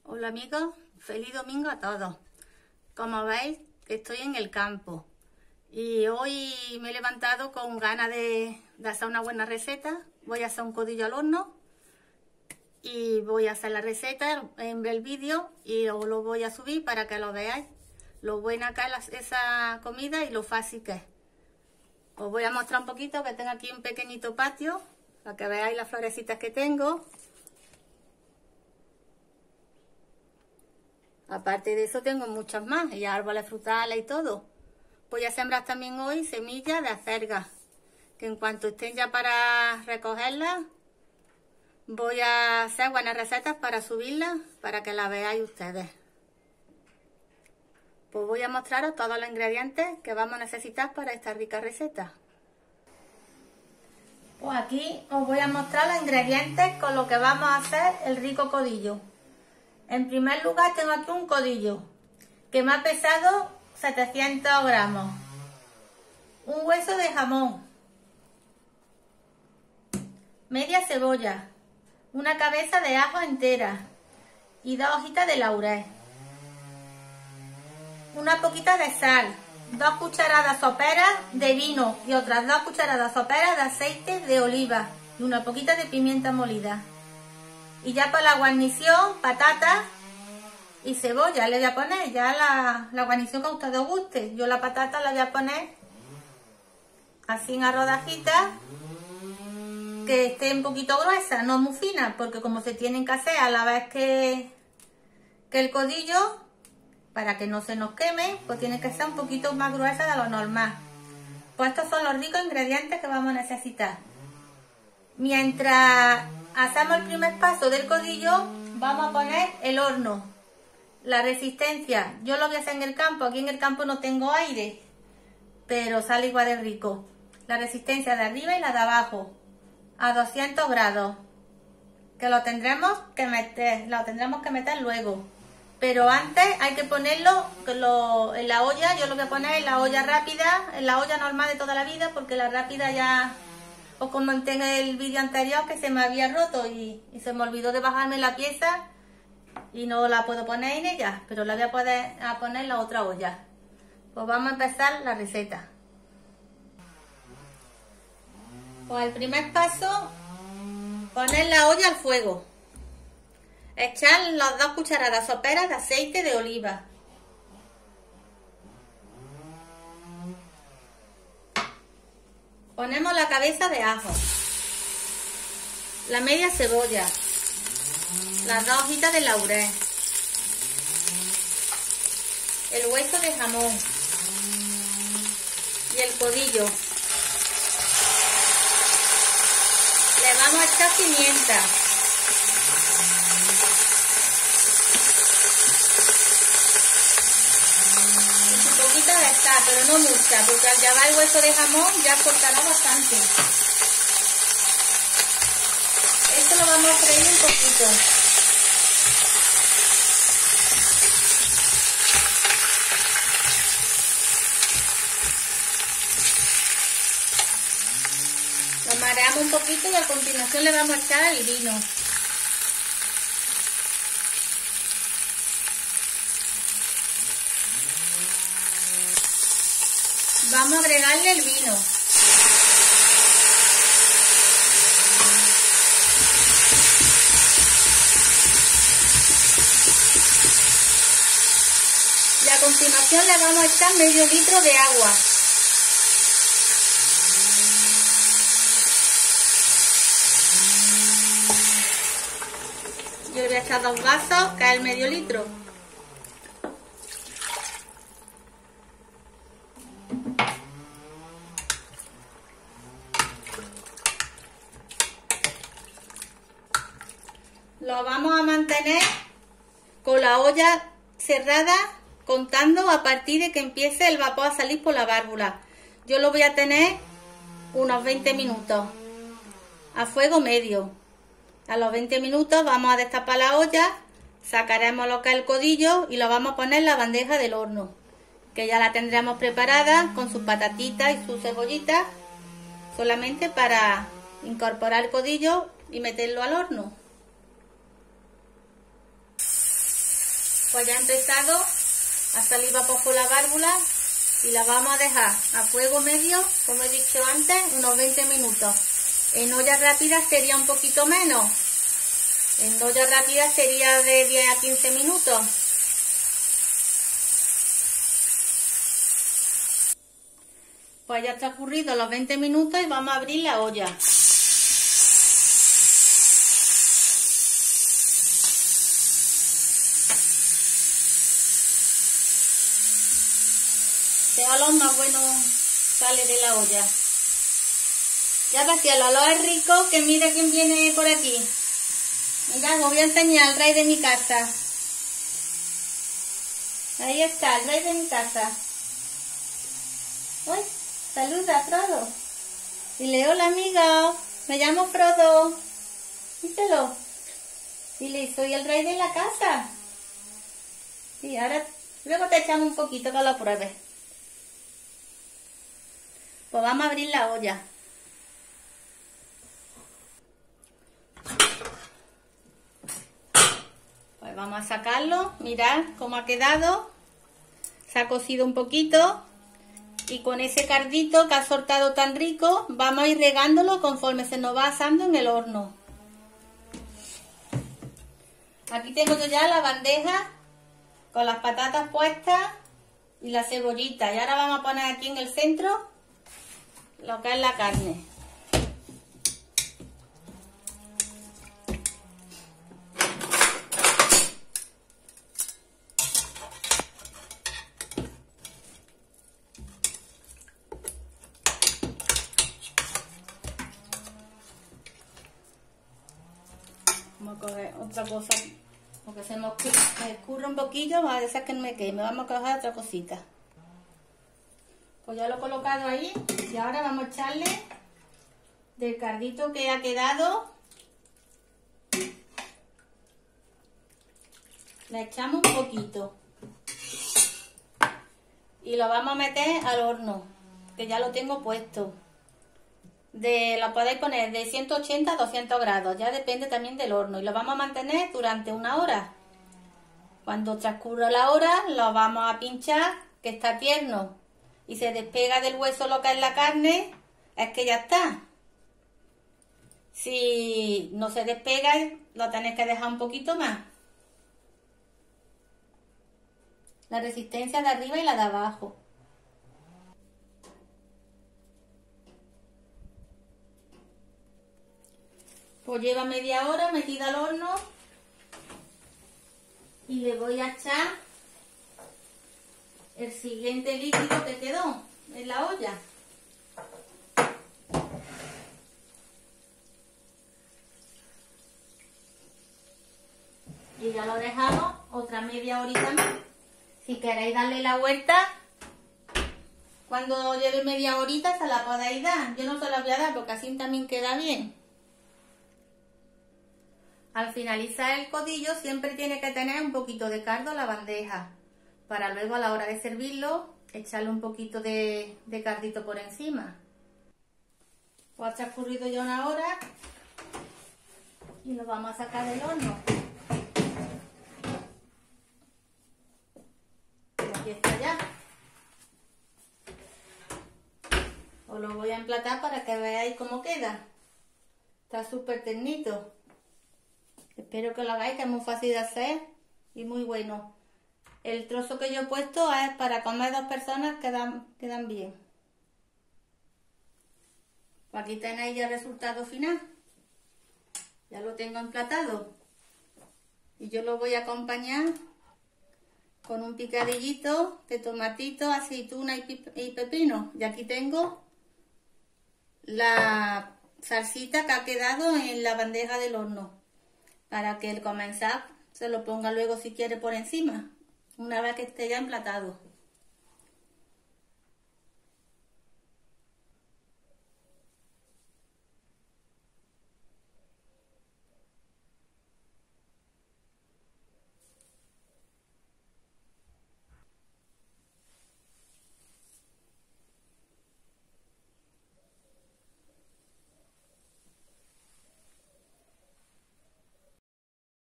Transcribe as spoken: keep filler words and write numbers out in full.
Hola amigos, feliz domingo a todos. Como veis, estoy en el campo y hoy me he levantado con ganas de, de hacer una buena receta. Voy a hacer un codillo al horno y voy a hacer la receta en el vídeo y os lo voy a subir para que lo veáis. Lo buena que es esa comida y lo fácil que es. Os voy a mostrar un poquito que tengo aquí un pequeñito patio para que veáis las florecitas que tengo. Aparte de eso tengo muchas más, y árboles frutales y todo. Voy a sembrar también hoy semillas de acelgas, que en cuanto estén ya para recogerlas, voy a hacer buenas recetas para subirlas, para que las veáis ustedes. Pues voy a mostraros todos los ingredientes que vamos a necesitar para esta rica receta. Pues aquí os voy a mostrar los ingredientes con los que vamos a hacer el rico codillo. En primer lugar tengo aquí un codillo que me ha pesado setecientos gramos, un hueso de jamón, media cebolla, una cabeza de ajo entera y dos hojitas de laurel, una poquita de sal, dos cucharadas soperas de vino y otras dos cucharadas soperas de aceite de oliva y una poquita de pimienta molida. Y ya para la guarnición, patatas y cebolla le voy a poner, ya la, la guarnición que a ustedes os guste. Yo la patata la voy a poner así en rodajitas, que esté un poquito gruesa, no muy fina, porque como se tienen que hacer a la vez que, que el codillo, para que no se nos queme, pues tiene que ser un poquito más gruesa de lo normal. Pues estos son los ricos ingredientes que vamos a necesitar. Mientras hacemos el primer paso del codillo, vamos a poner el horno. La resistencia, yo lo voy a hacer en el campo, aquí en el campo no tengo aire, pero sale igual de rico. La resistencia de arriba y la de abajo, a doscientos grados, que lo tendremos que meter, lo tendremos que meter luego. Pero antes hay que ponerlo lo, en la olla, yo lo voy a poner en la olla rápida, en la olla normal de toda la vida, porque la rápida ya... Os comenté en el vídeo anterior que se me había roto y, y se me olvidó de bajarme la pieza y no la puedo poner en ella, pero la voy a poder a poner en la otra olla. Pues vamos a empezar la receta. Pues el primer paso, poner la olla al fuego. Echar las dos cucharadas soperas de aceite de oliva. Ponemos la cabeza de ajo, la media cebolla, las dos hojitas de laurel, el hueso de jamón y el codillo. Le vamos a echar pimienta. De sal, pero no mucha, porque al llevar el hueso de jamón ya cortará bastante. Esto lo vamos a freír un poquito. Lo mareamos un poquito y a continuación le vamos a echar el vino. Vamos a agregarle el vino. Y a continuación le vamos a echar medio litro de agua. Yo le voy a echar dos vasos, que es el medio litro. Lo vamos a mantener con la olla cerrada, contando a partir de que empiece el vapor a salir por la válvula. Yo lo voy a tener unos veinte minutos a fuego medio. A los veinte minutos vamos a destapar la olla, sacaremos lo que es el codillo y lo vamos a poner en la bandeja del horno, que ya la tendremos preparada con sus patatitas y sus cebollitas, solamente para incorporar el codillo y meterlo al horno. Pues ya ha empezado a salir vapor por la válvula y la vamos a dejar a fuego medio, como he dicho antes, unos veinte minutos. En olla rápida sería un poquito menos. En olla rápida sería de diez a quince minutos. Pues ya transcurrido los veinte minutos y vamos a abrir la olla. Este olor más bueno sale de la olla. Ya va, si el olor es rico, que mire quién viene por aquí. Mira, os voy a enseñar al rey de mi casa. Ahí está, el rey de mi casa. Uy, saluda, Frodo. Dile, hola amigo, me llamo Frodo. Díselo. Dile, soy el rey de la casa. Y ahora, luego te echamos un poquito que lo pruebes. Pues vamos a abrir la olla. Pues vamos a sacarlo. Mirad cómo ha quedado. Se ha cocido un poquito. Y con ese cardito que ha soltado tan rico, vamos a ir regándolo conforme se nos va asando en el horno. Aquí tengo yo ya la bandeja con las patatas puestas y la cebollita. Y ahora vamos a poner aquí en el centro lo que es la carne. Vamos a coger otra cosa porque se me escurre un poquillo, va a dejar que no me queme. Vamos a coger otra cosita. Pues ya lo he colocado ahí y ahora vamos a echarle del cardito que ha quedado. Le echamos un poquito y lo vamos a meter al horno, que ya lo tengo puesto. De, lo podéis poner de ciento ochenta a doscientos grados, ya depende también del horno, y lo vamos a mantener durante una hora. Cuando transcurra la hora lo vamos a pinchar, que está tierno y se despega del hueso lo que es la carne, es que ya está. Si no se despega, lo tenéis que dejar un poquito más. La resistencia de arriba y la de abajo. Pues lleva media hora metida al horno y le voy a echar el siguiente líquido que quedó en la olla. Y ya lo dejamos otra media horita más. Si queréis darle la vuelta, cuando lleve media horita se la podéis dar. Yo no se la voy a dar porque así también queda bien. Al finalizar el codillo siempre tiene que tener un poquito de caldo en la bandeja, para luego a la hora de servirlo echarle un poquito de, de caldito por encima. Pues ha transcurrido ya una hora y lo vamos a sacar del horno. Aquí está ya. Os lo voy a emplatar para que veáis cómo queda. Está súper ternito. Espero que lo hagáis, que es muy fácil de hacer y muy bueno. El trozo que yo he puesto es para comer dos personas, quedan, quedan bien. Aquí tenéis ya el resultado final. Ya lo tengo emplatado. Y yo lo voy a acompañar con un picadillito de tomatito, aceituna y pepino. Y aquí tengo la salsita que ha quedado en la bandeja del horno, para que el comensal se lo ponga luego si quiere por encima, una vez que esté ya emplatado.